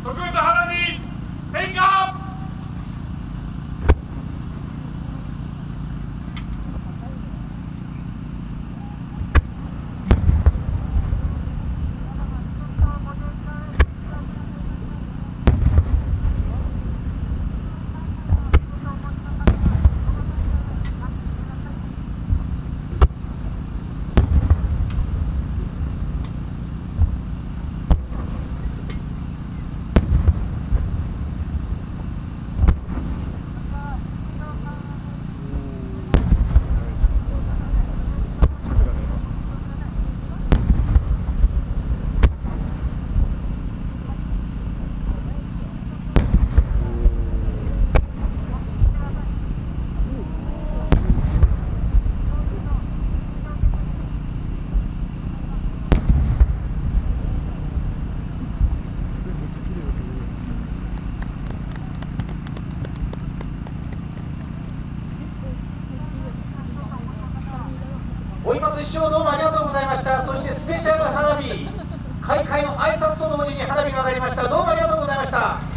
特別花火点火。 おい松師匠、どうもありがとうございました。そしてスペシャル花火開会の挨拶と同時に花火が上がりました。どうもありがとうございました。